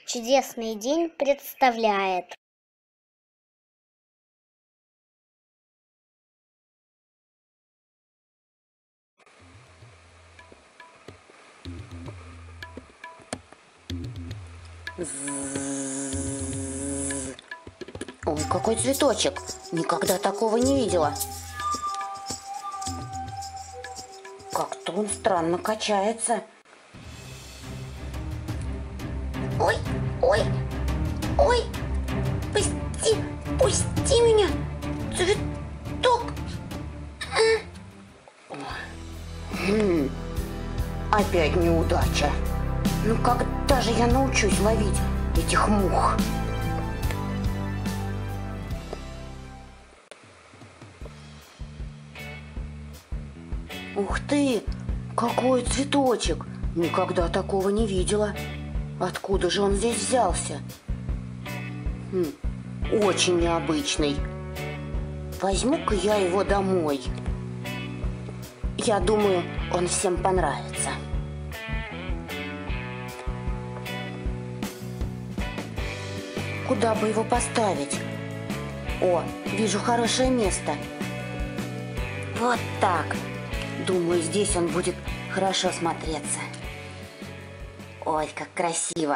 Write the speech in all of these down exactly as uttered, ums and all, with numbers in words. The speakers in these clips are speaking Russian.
Чудесный день представляет. Ой, какой цветочек! Никогда такого не видела. Как-то он странно качается. Ой, ой, ой! Пусти, пусти меня! Цветок! Хм, опять неудача. Ну когда же я научусь ловить этих мух? Ух ты! Какой цветочек! Никогда такого не видела. Откуда же он здесь взялся? Хм, очень необычный. Возьму-ка я его домой. Я думаю, он всем понравится. Куда бы его поставить? О, вижу хорошее место. Вот так. Думаю, здесь он будет хорошо смотреться. Ой, как красиво.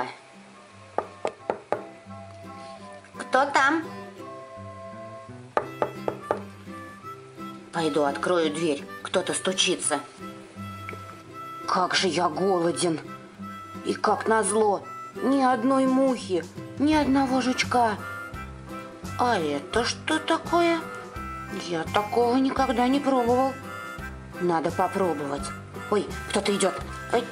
Кто там? Пойду открою дверь. Кто-то стучится. Как же я голоден. И как назло, ни одной мухи, ни одного жучка. А это что такое? Я такого никогда не пробовал. Надо попробовать. Ой, кто-то идет. Ой.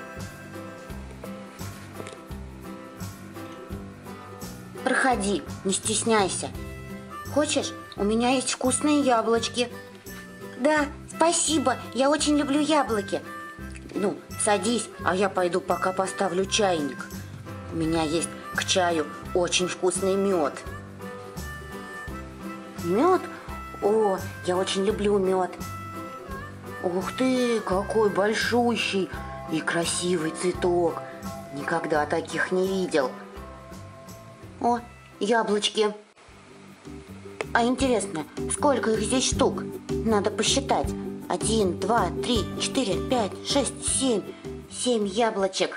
Проходи, не стесняйся. Хочешь, у меня есть вкусные яблочки. Да, спасибо, я очень люблю яблоки. Ну, садись, а я пойду пока поставлю чайник. У меня есть к чаю очень вкусный мед. Мед? О, я очень люблю мед. Ух ты, какой большущий и красивый цветок. Никогда таких не видел. О, яблочки. А интересно, сколько их здесь штук? Надо посчитать. Один, два, три, четыре, пять, шесть, семь. Семь яблочек.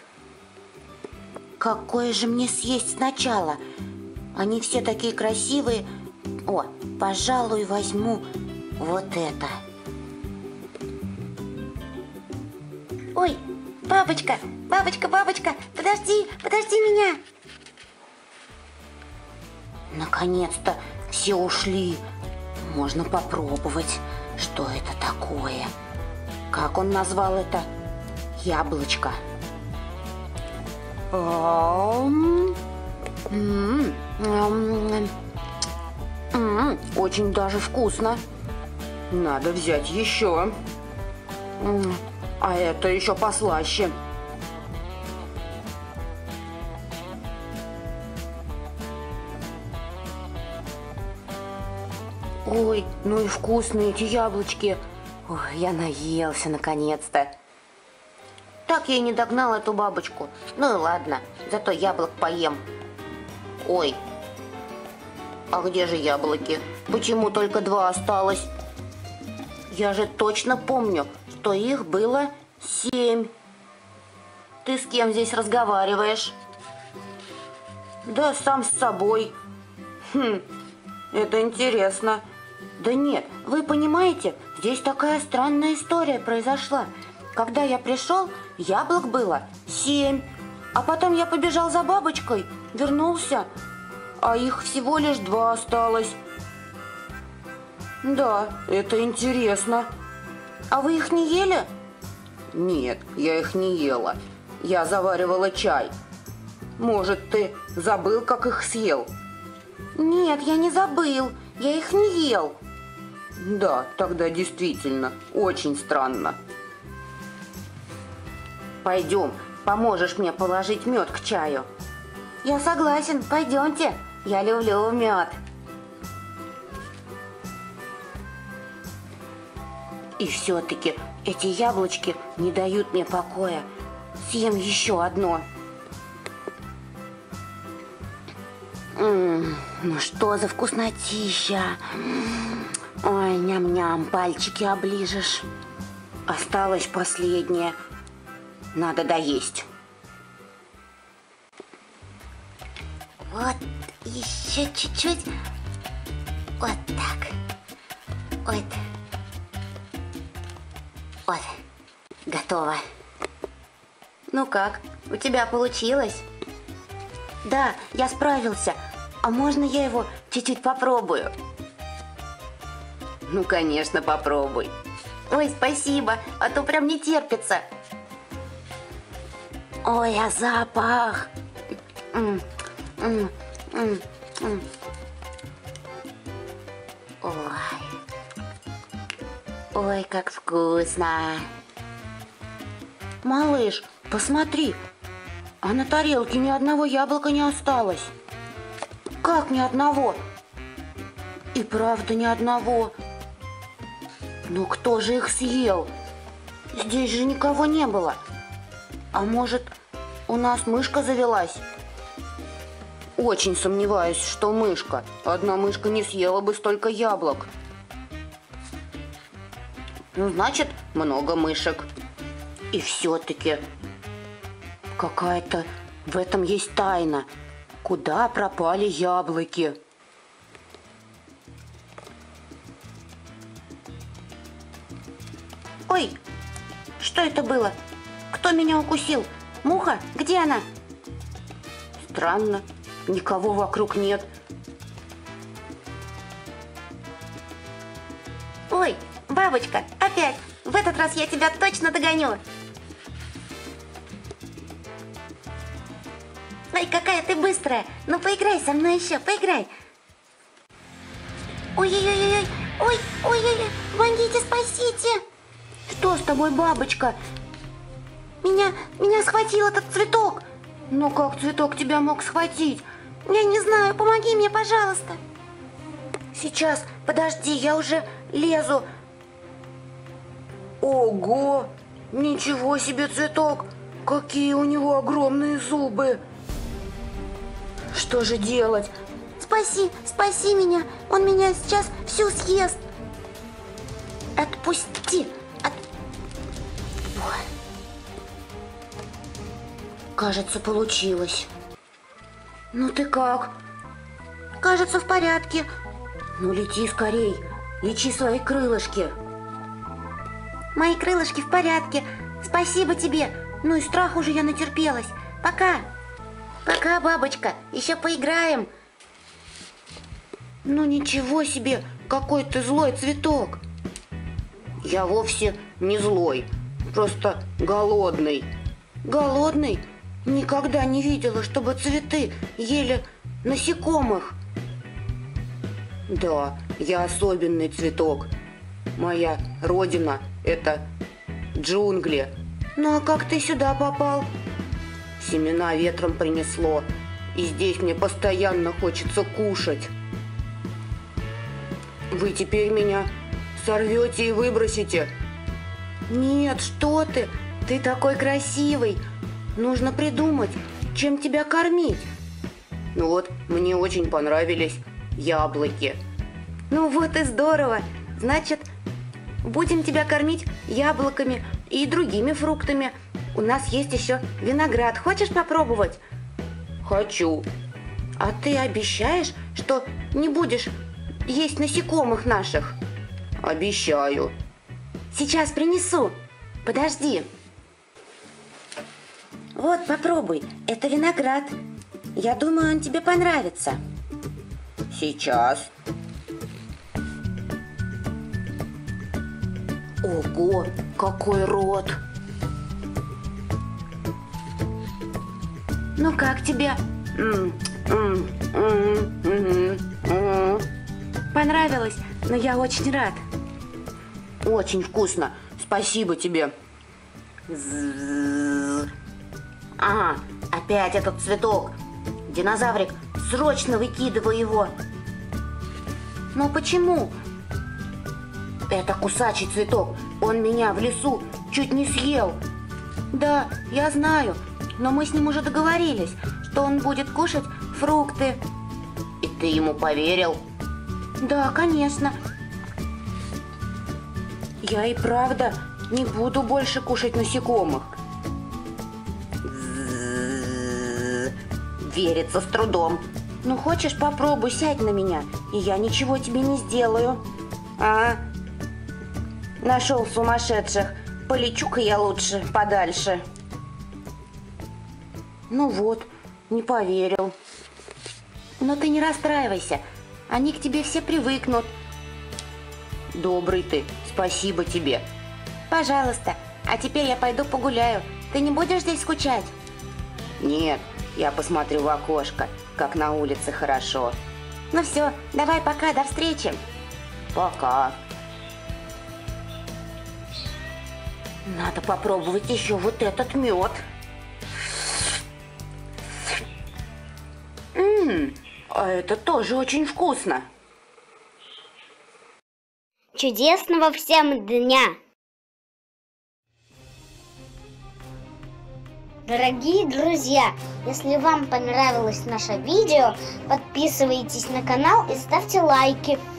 Какое же мне съесть сначала? Они все такие красивые. О, пожалуй, возьму вот это. Ой, бабочка, бабочка, бабочка, подожди, подожди меня. Наконец-то все ушли. Можно попробовать, что это такое. Как он назвал это? Яблочко. Очень даже вкусно. Надо взять еще. А это еще послаще. Ой, ну и вкусные эти яблочки. Ой, я наелся наконец-то. Так я и не догнал эту бабочку. Ну и ладно, зато яблок поем. Ой, а где же яблоки? Почему только два осталось? Я же точно помню, что их было семь. Ты с кем здесь разговариваешь? Да сам с собой. Хм, это интересно. Да нет, вы понимаете, здесь такая странная история произошла. Когда я пришел, яблок было семь. А потом я побежал за бабочкой, вернулся, а их всего лишь два осталось. Да, это интересно. А вы их не ели? Нет, я их не ела. Я заваривала чай. Может, ты забыл, как их съел? Нет, я не забыл. Я их не ел. Да, тогда действительно очень странно. Пойдем, поможешь мне положить мед к чаю. Я согласен, пойдемте. Я люблю мед. И все-таки эти яблочки не дают мне покоя. Съем еще одно. М-м, ну что за вкуснотища. Ой, ням-ням, пальчики оближешь. Осталось последнее. Надо доесть. Вот еще чуть-чуть. Вот так. Вот. Вот. Готово. Ну как, у тебя получилось? Да, я справился. А можно я его чуть-чуть попробую? Ну, конечно, попробуй. Ой, спасибо, а то прям не терпится. Ой, а запах. М, м, м, м. Ой. Ой, как вкусно. Малыш, посмотри, а на тарелке ни одного яблока не осталось. Как ни одного? И правда ни одного. Ну кто же их съел? Здесь же никого не было. А может, у нас мышка завелась? Очень сомневаюсь, что мышка. Одна мышка не съела бы столько яблок. Ну, значит, много мышек. И все-таки какая-то в этом есть тайна. Куда пропали яблоки? Ой, что это было? Кто меня укусил? Муха? Где она? Странно, никого вокруг нет. Ой, бабочка, опять! В этот раз я тебя точно догоню. Ой, какая ты быстрая! Ну поиграй со мной еще, поиграй! Ой-ой-ой-ой! Ой-ой-ой! Помогите, спасите! Что с тобой, бабочка? Меня, меня схватил этот цветок! Ну как цветок тебя мог схватить? Я не знаю, помоги мне, пожалуйста! Сейчас, подожди, я уже лезу. Ого! Ничего себе цветок! Какие у него огромные зубы! Что же делать? Спаси, спаси меня! Он меня сейчас всю съест! Отпусти! От... Ой. Кажется, получилось. Ну ты как? Кажется, в порядке. Ну лети скорей, лечи свои крылышки. Мои крылышки в порядке. Спасибо тебе. Ну и страх уже я натерпелась. Пока. Пока, бабочка. Еще поиграем. Ну ничего себе, какой ты злой цветок. Я вовсе не злой, просто голодный. Голодный? Никогда не видела, чтобы цветы ели насекомых. Да, я особенный цветок. Моя родина – это джунгли. Ну а как ты сюда попал? Семена ветром принесло, и здесь мне постоянно хочется кушать. Вы теперь меня сорвете и выбросите? Нет, что ты? Ты такой красивый. Нужно придумать, чем тебя кормить. Ну вот, мне очень понравились яблоки. Ну вот и здорово. Значит, будем тебя кормить яблоками и другими фруктами. У нас есть еще виноград. Хочешь попробовать? Хочу. А ты обещаешь, что не будешь есть насекомых наших? Обещаю. Сейчас принесу. Подожди. Вот, попробуй. Это виноград. Я думаю, он тебе понравится. Сейчас. Ого, какой рот! Ну как тебе? Понравилось, но я очень рад. Очень вкусно. Спасибо тебе. Ага, опять этот цветок. Динозаврик, срочно выкидывай его. Но почему? Это кусачий цветок. Он меня в лесу чуть не съел. Да, я знаю, но мы с ним уже договорились, что он будет кушать фрукты. И ты ему поверил? Да, конечно. Я и правда не буду больше кушать насекомых. Верится с трудом. Ну, хочешь, попробуй, сядь на меня, и я ничего тебе не сделаю. А? Нашел сумасшедших. Полечу-ка я лучше подальше. Ну вот, не поверил. Но ты не расстраивайся. Они к тебе все привыкнут. Добрый ты, спасибо тебе. Пожалуйста, а теперь я пойду погуляю. Ты не будешь здесь скучать? Нет, я посмотрю в окошко, как на улице хорошо. Ну все, давай пока, до встречи. Пока. Надо попробовать еще вот этот мед. Ммм, а это тоже очень вкусно. Чудесного всем дня! Дорогие друзья, если вам понравилось наше видео, подписывайтесь на канал и ставьте лайки.